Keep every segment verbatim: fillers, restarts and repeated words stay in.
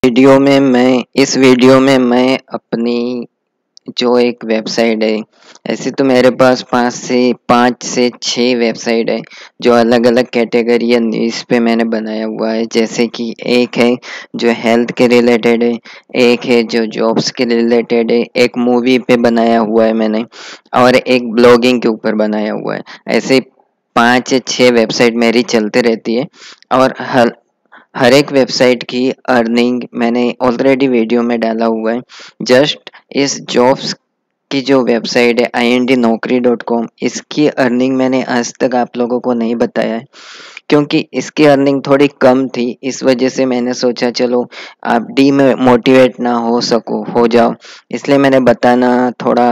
Video में मैं इस वीडियो में मैं अपनी जो एक वेबसाइट है, ऐसे तो मेरे पास पाँच से पाँच से छः वेबसाइट है जो अलग अलग कैटेगरी या नीश पे मैंने बनाया हुआ है। जैसे कि एक है जो हेल्थ के रिलेटेड है, एक है जो जॉब्स के रिलेटेड है, एक मूवी पे बनाया हुआ है मैंने, और एक ब्लॉगिंग के ऊपर बनाया हुआ है। ऐसे पाँच या छः वेबसाइट मेरी चलती रहती है और हर हर एक वेबसाइट की अर्निंग मैंने ऑलरेडी वीडियो में डाला हुआ है। जस्ट इस जॉब्स की जो वेबसाइट है I N D Naukri dot com, इसकी अर्निंग मैंने आज तक आप लोगों को नहीं बताया है क्योंकि इसकी अर्निंग थोड़ी कम थी। इस वजह से मैंने सोचा चलो आप डी में मोटिवेट ना हो सको हो जाओ, इसलिए मैंने बताना थोड़ा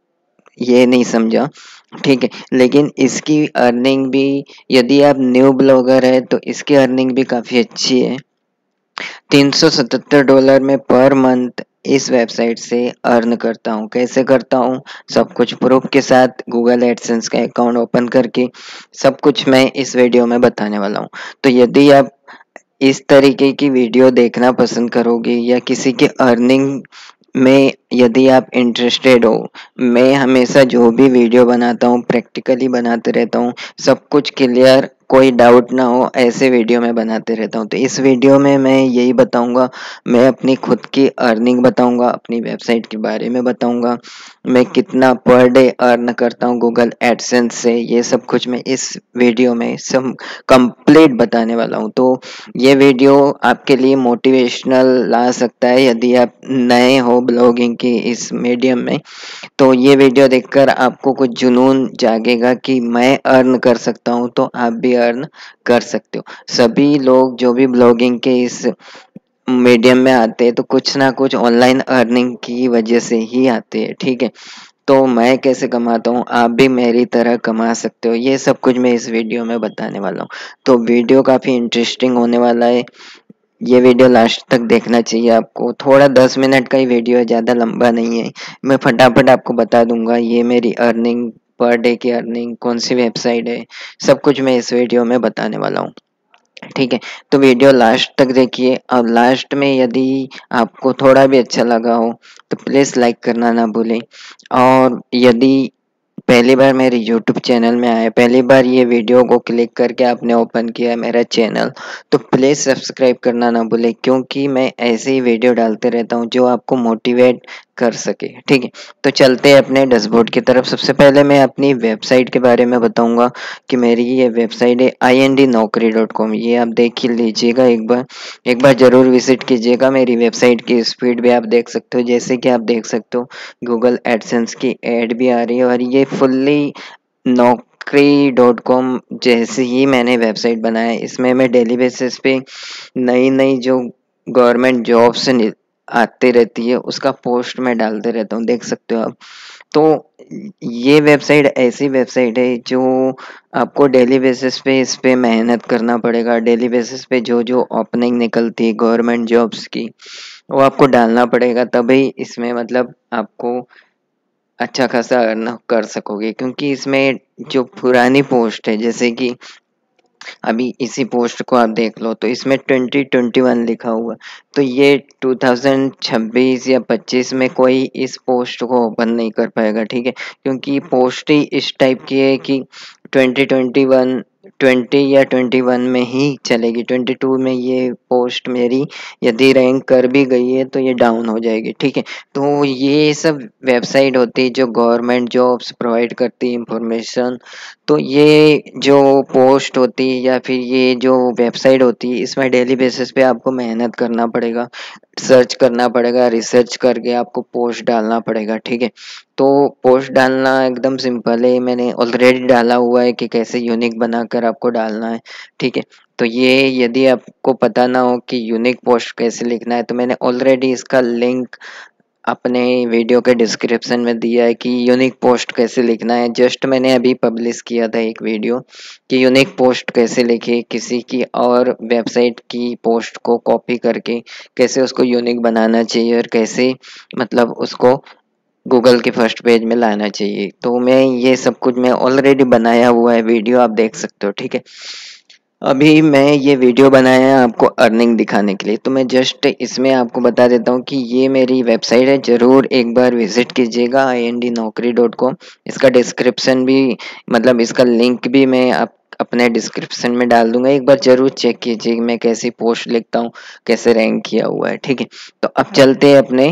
ये नहीं समझा, ठीक है। लेकिन इसकी अर्निंग भी, यदि आप न्यू ब्लॉगर है तो इसकी अर्निंग भी काफ़ी अच्छी है। तीन सौ सतहत्तर डॉलर में पर मंथ इस वेबसाइट से अर्न करता हूँ। कैसे करता हूँ, सब कुछ प्रूफ के साथ गूगल एडसेंस का अकाउंट ओपन करके सब कुछ मैं इस वीडियो में बताने वाला हूँ। तो यदि आप इस तरीके की वीडियो देखना पसंद करोगे या किसी की अर्निंग में यदि आप इंटरेस्टेड हो, मैं हमेशा जो भी वीडियो बनाता हूँ प्रैक्टिकली बनाते रहता हूँ, सब कुछ क्लियर, कोई डाउट ना हो ऐसे वीडियो में बनाते रहता हूँ। तो इस वीडियो में मैं यही बताऊंगा, मैं अपनी खुद की अर्निंग बताऊंगा, अपनी वेबसाइट के बारे में बताऊंगा, मैं कितना पर डे अर्न करता हूँ गूगल एडसेंस से, ये सब कुछ मैं इस वीडियो में सब कंप्लीट बताने वाला हूँ। तो ये वीडियो आपके लिए मोटिवेशनल ला सकता है यदि आप नए हो ब्लॉगिंग के इस मीडियम में। तो ये वीडियो देखकर आपको कुछ जुनून जागेगा कि मैं अर्न कर सकता हूँ, तो आप भी अर्न कर सकते हो। सभी लोग जो भी ब्लॉगिंग के इस मीडियम में आते हैं तो कुछ ना कुछ ऑनलाइन अर्निंग की वजह से ही आते हैं, ठीक है। तो मैं कैसे कमाता हूँ, आप भी मेरी तरह कमा सकते हो, ये सब कुछ मैं इस वीडियो में बताने वाला हूँ। तो वीडियो काफ़ी इंटरेस्टिंग होने वाला है, ये वीडियो लास्ट तक देखना चाहिए आपको। थोड़ा दस मिनट का ही वीडियो है, ज़्यादा लंबा नहीं है। मैं फटाफट आपको बता दूंगा ये मेरी अर्निंग, पर डे की अर्निंग, कौन सी वेबसाइट है, सब कुछ मैं इस वीडियो में बताने वाला हूँ, ठीक है। तो वीडियो लास्ट तक देखिए, और लास्ट में यदि आपको थोड़ा भी अच्छा लगा हो तो प्लीज़ लाइक करना ना भूलें। और यदि पहली बार मेरे यूट्यूब चैनल में आए, पहली बार ये वीडियो को क्लिक करके आपने ओपन किया है मेरा चैनल, तो प्लीज़ सब्सक्राइब करना ना भूलें क्योंकि मैं ऐसे ही वीडियो डालते रहता हूँ जो आपको मोटिवेट कर सके, ठीक है। तो चलते हैं अपने डैशबोर्ड की तरफ। सबसे पहले मैं अपनी वेबसाइट के बारे में बताऊंगा कि मेरी ये वेबसाइट है I N D Naukri dot com. ये आप देख ही लीजिएगा, एक बार एक बार ज़रूर विजिट कीजिएगा। मेरी वेबसाइट की स्पीड भी आप देख सकते हो, जैसे कि आप देख सकते हो गूगल एडसेंस की एड भी आ रही है, और ये फुल्ली नौकरी डॉट कॉम जैसे ही मैंने वेबसाइट बनाया है। इसमें मैं डेली बेसिस पे नई नई जो गवर्नमेंट जॉब्स आती रहती है उसका पोस्ट मैं डालते रहता हूँ, देख सकते हो आप। तो ये वेबसाइट ऐसी वेबसाइट है जो आपको डेली बेसिस पे इस पे मेहनत करना पड़ेगा। डेली बेसिस पे जो जो ओपनिंग निकलती है गवर्नमेंट जॉब्स की, वो आपको डालना पड़ेगा, तभी इसमें मतलब आपको अच्छा खासा अर्न कर सकोगे। क्योंकि इसमें जो पुरानी पोस्ट है, जैसे कि अभी इसी पोस्ट को आप देख लो तो इसमें ट्वेंटी ट्वेंटी वन लिखा हुआ, तो ये दो हज़ार छब्बीस या पच्चीस में कोई इस पोस्ट को ओपन नहीं कर पाएगा, ठीक है। क्योंकि पोस्ट ही इस टाइप की है कि ट्वेंटी ट्वेंटी वन ट्वेंटी या ट्वेंटी वन में ही चलेगी। ट्वेंटी टू में ये पोस्ट मेरी यदि रैंक कर भी गई है तो ये डाउन हो जाएगी, ठीक है। तो ये सब वेबसाइट होती है जो गवर्नमेंट जॉब्स प्रोवाइड करती है इंफॉर्मेशन। तो ये जो पोस्ट होती है या फिर ये जो वेबसाइट होती है, इसमें डेली बेसिस पे आपको मेहनत करना पड़ेगा, सर्च करना पड़ेगा, रिसर्च करके आपको पोस्ट डालना पड़ेगा, ठीक है। तो पोस्ट डालना एकदम सिंपल है, मैंने ऑलरेडी डाला हुआ है कि कैसे यूनिक बनाकर आपको डालना है, ठीक है। तो ये यदि आपको पता ना हो कि यूनिक पोस्ट कैसे लिखना है, तो मैंने ऑलरेडी इसका लिंक अपने वीडियो के डिस्क्रिप्शन में दिया है कि यूनिक पोस्ट कैसे लिखना है। जस्ट मैंने अभी पब्लिश किया था एक वीडियो कि यूनिक पोस्ट कैसे लिखे, किसी की और वेबसाइट की पोस्ट को कॉपी करके कैसे उसको यूनिक बनाना चाहिए और कैसे मतलब उसको गूगल के फर्स्ट पेज में लाना चाहिए। तो मैं ये सब कुछ मैं ऑलरेडी बनाया हुआ है वीडियो, आप देख सकते हो, ठीक है। अभी मैं ये वीडियो बनाया है आपको अर्निंग दिखाने के लिए, तो मैं जस्ट इसमें आपको बता देता हूँ कि ये मेरी वेबसाइट है, ज़रूर एक बार विजिट कीजिएगा I N D Naukri dot com. इसका डिस्क्रिप्शन भी, मतलब इसका लिंक भी मैं आप अपने डिस्क्रिप्शन में डाल दूंगा, एक बार ज़रूर चेक कीजिए मैं कैसी पोस्ट लिखता हूँ, कैसे रैंक किया हुआ है। ठीक है, तो अब चलते हैं अपने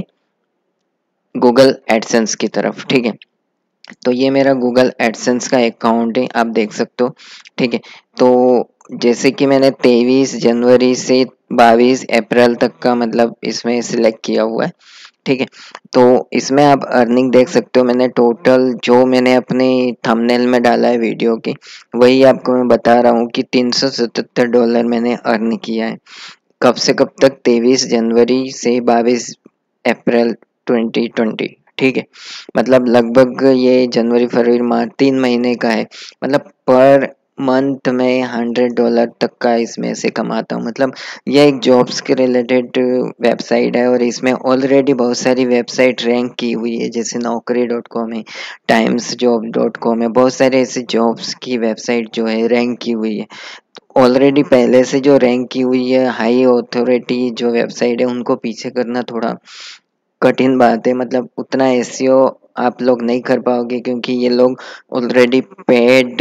गूगल एडसेंस की तरफ। ठीक है, तो ये मेरा गूगल एडसेंस का अकाउंट है, आप देख सकते हो। ठीक है, तो जैसे कि मैंने तेईस जनवरी से बाईस अप्रैल तक का मतलब इसमें सिलेक्ट किया हुआ है। ठीक है, तो इसमें आप अर्निंग देख सकते हो। मैंने टोटल जो मैंने अपने थंबनेल में डाला है वीडियो की, वही आपको मैं बता रहा हूँ कि तीन सौ सतहत्तर डॉलर मैंने अर्न किया है। कब से कब तक? तेईस जनवरी से बाईस अप्रैल ट्वेंटी ट्वेंटी। ठीक है, मतलब लगभग ये जनवरी फरवरी मार्च तीन महीने का है। मतलब पर मंथ में हंड्रेड डॉलर तक का इसमें से कमाता हूँ। मतलब ये एक जॉब्स के रिलेटेड वेबसाइट है और इसमें ऑलरेडी बहुत सारी वेबसाइट रैंक की हुई है, जैसे नौकरी डॉट कॉम है, टाइम्स जॉब डॉट कॉम है, बहुत सारे ऐसे जॉब्स की वेबसाइट जो है रैंक की हुई है। ऑलरेडी पहले से जो रैंक की हुई है हाई ऑथोरिटी जो वेबसाइट है, उनको पीछे करना थोड़ा कठिन बात है। मतलब उतना एसईओ आप लोग नहीं कर पाओगे, क्योंकि ये लोग ऑलरेडी पेड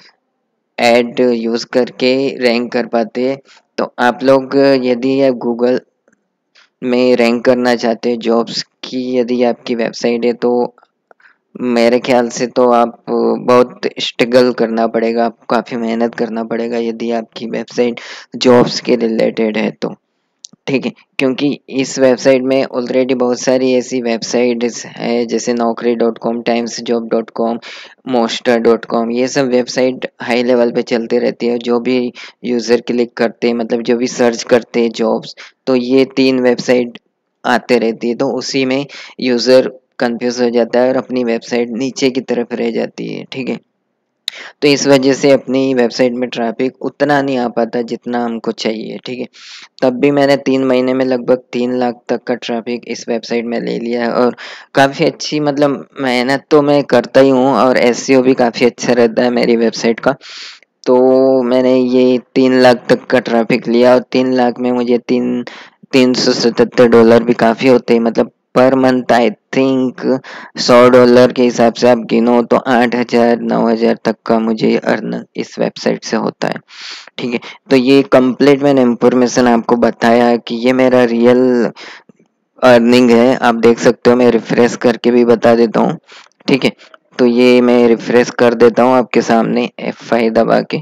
एड यूज करके रैंक कर पाते हैं। तो आप लोग यदि आप गूगल में रैंक करना चाहते हैं जॉब्स की, यदि आपकी वेबसाइट है, तो मेरे ख्याल से तो आप बहुत स्ट्रगल करना पड़ेगा, आपको काफ़ी मेहनत करना पड़ेगा यदि आपकी वेबसाइट जॉब्स के रिलेटेड है तो। ठीक है, क्योंकि इस वेबसाइट में ऑलरेडी बहुत सारी ऐसी वेबसाइट्स है, जैसे Naukri dot com, Times job dot com, monster dot com, ये सब वेबसाइट हाई लेवल पे चलती रहती है। जो भी यूज़र क्लिक करते हैं, मतलब जो भी सर्च करते हैं जॉब्स, तो ये तीन वेबसाइट आते रहती है, तो उसी में यूज़र कंफ्यूज हो जाता है और अपनी वेबसाइट नीचे की तरफ रह जाती है। ठीक है, तो इस वजह से अपनी वेबसाइट में ट्रैफिक उतना नहीं आ पाता जितना हमको चाहिए। ठीक है, तब भी मैंने तीन महीने में लगभग तीन लाख तक का ट्रैफिक इस वेबसाइट में ले लिया है, और काफ़ी अच्छी, मतलब मेहनत तो मैं करता ही हूँ और एसईओ भी काफ़ी अच्छा रहता है मेरी वेबसाइट का। तो मैंने ये तीन लाख तक का ट्रैफिक लिया, और तीन लाख में मुझे तीन तीन सौ सतहत्तर डॉलर भी काफ़ी होते हैं। मतलब पर मंथ आई थिंक सौ डॉलर के हिसाब से आप गिनो तो आठ हजार नौ हजार तक का मुझे अर्न इस वेबसाइट से होता है। ठीक है, तो ये कंप्लीट मैंने इंफॉर्मेशन आपको बताया है कि ये मेरा रियल अर्निंग है। आप देख सकते हो, मैं रिफ्रेश करके भी बता देता हूँ। ठीक है, तो ये मैं रिफ्रेश कर देता हूँ आपके सामने एफ फाइव दबा के।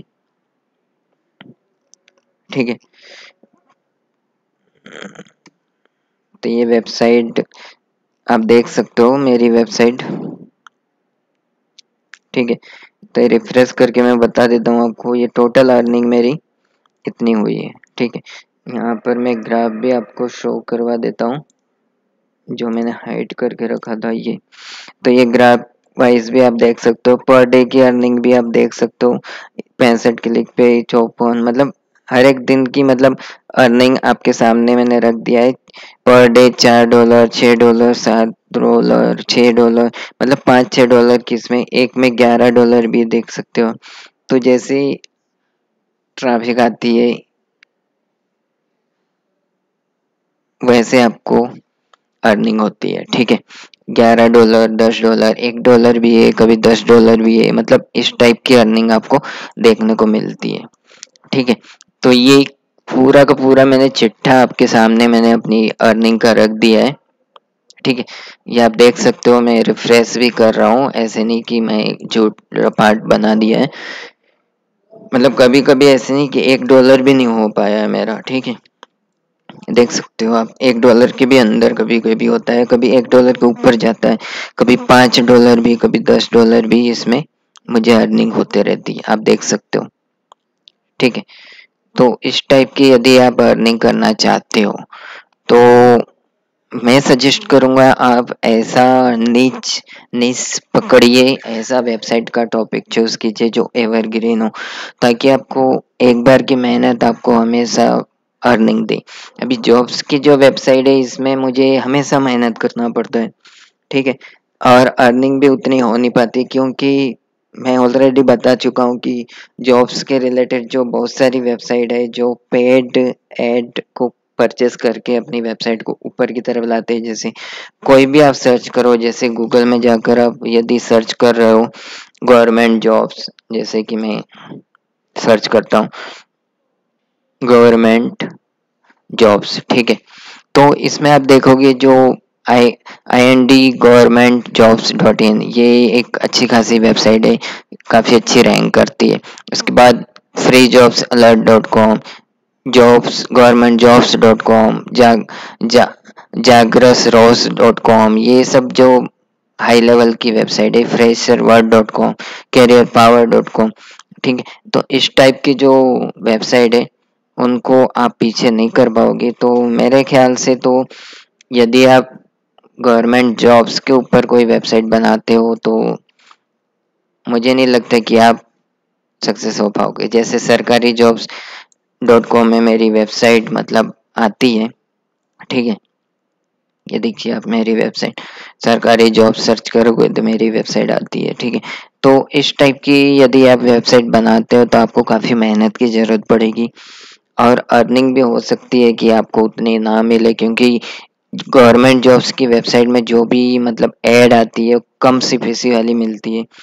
ठीक है, तो ये वेबसाइट आप देख सकते हो, मेरी वेबसाइट। ठीक है, तो ये रिफ्रेश करके मैं बता देता हूँ आपको, ये टोटल अर्निंग मेरी कितनी हुई है। ठीक है, यहाँ पर मैं ग्राफ भी आपको शो करवा देता हूँ, जो मैंने हाइड करके रखा था ये। तो ये ग्राफ वाइज भी आप देख सकते हो, पर डे की अर्निंग भी आप देख सकते हो, पैंसठ क्लिक पे चौपन, मतलब हर एक दिन की मतलब अर्निंग आपके सामने मैंने रख दिया है। पर डे चार डॉलर, छः डॉलर, सात डॉलर, छः डॉलर, मतलब पाँच छः डॉलर की, इसमें एक में ग्यारह डॉलर भी देख सकते हो। तो जैसे ट्रैफिक आती है वैसे आपको अर्निंग होती है। ठीक है, ग्यारह डॉलर, दस डॉलर, एक डॉलर भी है, कभी दस डॉलर भी है, मतलब इस टाइप की अर्निंग आपको देखने को मिलती है। ठीक है, तो ये पूरा का पूरा मैंने चिट्ठा आपके सामने मैंने अपनी अर्निंग का रख दिया है। ठीक है, ये आप देख सकते हो, मैं रिफ्रेश भी कर रहा हूँ, ऐसे नहीं कि मैं झूठ पार्ट बना दिया है। मतलब कभी कभी ऐसे नहीं कि एक डॉलर भी नहीं हो पाया है मेरा। ठीक है, देख सकते हो आप, एक डॉलर के भी अंदर कभी कभी होता है, कभी एक डॉलर के ऊपर जाता है, कभी पाँच डॉलर भी, कभी दस डॉलर भी इसमें मुझे अर्निंग होते रहती है, आप देख सकते हो। ठीक है, तो इस टाइप की यदि आप अर्निंग करना चाहते हो, तो मैं सजेस्ट करूंगा आप ऐसा नीच निश पकड़िए, ऐसा वेबसाइट का टॉपिक चूज कीजिए जो एवरग्रीन हो, ताकि आपको एक बार की मेहनत आपको हमेशा अर्निंग दे। अभी जॉब्स की जो वेबसाइट है, इसमें मुझे हमेशा मेहनत करना पड़ता है। ठीक है, और अर्निंग भी उतनी हो नहीं पाती, क्योंकि मैं ऑलरेडी बता चुका हूँ कि जॉब्स के रिलेटेड जो बहुत सारी वेबसाइट है जो पेड एड को परचेस करके अपनी वेबसाइट को ऊपर की तरफ लाते हैं। जैसे कोई भी आप सर्च करो, जैसे गूगल में जाकर आप यदि सर्च कर रहे हो गवर्नमेंट जॉब्स, जैसे कि मैं सर्च करता हूँ गवर्नमेंट जॉब्स, ठीक है। तो इसमें आप देखोगे जो I I N D government jobs dot in, ये एक अच्छी खासी वेबसाइट है, काफ़ी अच्छी रैंक करती है। उसके बाद free jobs alert dot com, jobs government jobs dot com, जाग जा जागरस रोस डॉट कॉम, ये सब जो हाई लेवल की वेबसाइट है। Fresher world dot com, career power dot com, ठीक है। तो इस टाइप की जो वेबसाइट है उनको आप पीछे नहीं कर पाओगे। तो मेरे ख्याल से तो यदि आप गवर्नमेंट जॉब्स के ऊपर कोई वेबसाइट बनाते हो तो मुझे नहीं लगता कि आप सक्सेस हो पाओगे। जैसे सरकारी जॉब्स डॉट कॉम में मेरी वेबसाइट मतलब आती है, ठीक है। ये देखिए आप मेरी वेबसाइट सरकारी जॉब सर्च करोगे तो मेरी वेबसाइट आती है, ठीक है। तो इस टाइप की यदि आप वेबसाइट बनाते हो तो आपको काफ़ी मेहनत की ज़रूरत पड़ेगी और अर्निंग भी हो सकती है कि आपको उतनी ना मिले, क्योंकि गवर्नमेंट जॉब्स की वेबसाइट में जो भी मतलब ऐड आती है कम सी फीसी वाली मिलती है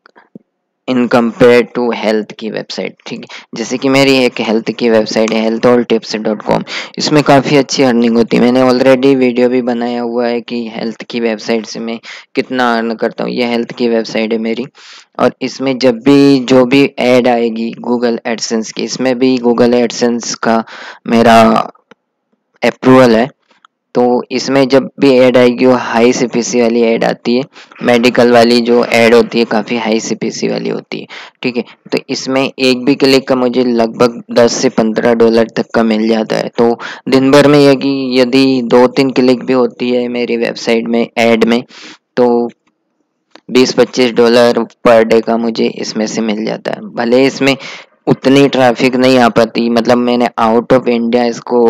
इन कंपेयर टू हेल्थ की वेबसाइट, ठीक है। जैसे कि मेरी एक हेल्थ की वेबसाइट है हेल्थ और टिप्स डॉट कॉम, इसमें काफ़ी अच्छी अर्निंग होती है। मैंने ऑलरेडी वीडियो भी बनाया हुआ है कि हेल्थ की वेबसाइट से मैं कितना अर्न करता हूँ। ये हेल्थ की वेबसाइट है मेरी, और इसमें जब भी जो भी ऐड आएगी गूगल एडसेंस की, इसमें भी गूगल एडसेंस का मेरा अप्रूवल है। तो इसमें जब भी ऐड आएगी वो हाई सीपीसी वाली ऐड आती है। मेडिकल वाली जो ऐड होती है काफ़ी हाई सीपीसी वाली होती है, ठीक है। तो इसमें एक भी क्लिक का मुझे लगभग दस से पंद्रह डॉलर तक का मिल जाता है। तो दिन भर में यदि यदि दो तीन क्लिक भी होती है मेरी वेबसाइट में ऐड में, तो बीस पच्चीस डॉलर पर डे का मुझे इसमें से मिल जाता है। भले इसमें उतनी ट्रैफिक नहीं आ पाती, मतलब मैंने आउट ऑफ इंडिया इसको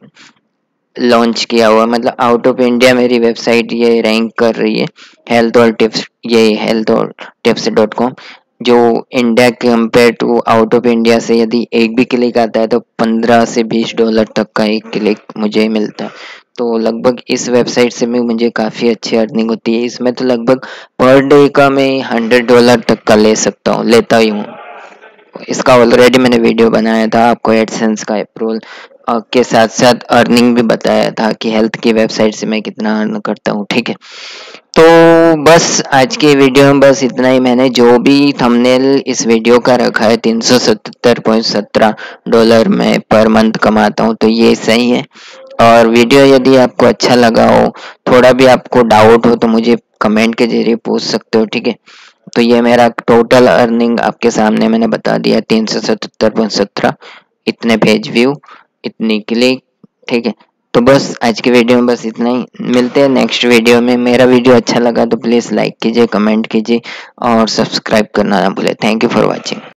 लॉन्च किया हुआ, मतलब आउट ऑफ इंडिया मेरी वेबसाइट ये रैंक कर रही है हेल्थ और टिप्स, ये हेल्थ और टिप्स डॉट कॉम, जो इंडिया के compare to out of India से यदि एक भी क्लिक आता है तो पंद्रह से बीस डॉलर तक का एक क्लिक मुझे मिलता है। तो लगभग इस वेबसाइट से में मुझे काफ़ी अच्छी अर्निंग होती है। इसमें तो लगभग पर डे का मैं हंड्रेड डॉलर तक का ले सकता हूँ, लेता ही हूँ। इसका ऑलरेडी मैंने वीडियो बनाया था, आपको एडसेंस का अप्रूवल के साथ साथ अर्निंग भी बताया था कि हेल्थ की वेबसाइट से मैं कितना अर्न करता हूँ, ठीक है। तो बस आज के वीडियो में बस इतना ही। मैंने जो भी थंबनेल इस वीडियो का रखा है तीन सौ सतहत्तर पॉइंट सत्रह डॉलर में पर मंथ कमाता हूँ, तो ये सही है। और वीडियो यदि आपको अच्छा लगा हो, थोड़ा भी आपको डाउट हो तो मुझे कमेंट के जरिए पूछ सकते हो, ठीक है। तो ये मेरा टोटल अर्निंग आपके सामने मैंने बता दिया, तीन सौ सतहत्तर पॉइंट सत्रह, इतने पेज व्यू, इतनी क्लिक, ठीक है। तो बस आज के वीडियो में बस इतना ही, मिलते हैं नेक्स्ट वीडियो में। मेरा वीडियो अच्छा लगा तो प्लीज़ लाइक कीजिए, कमेंट कीजिए और सब्सक्राइब करना ना भूलें। Thank you for watching.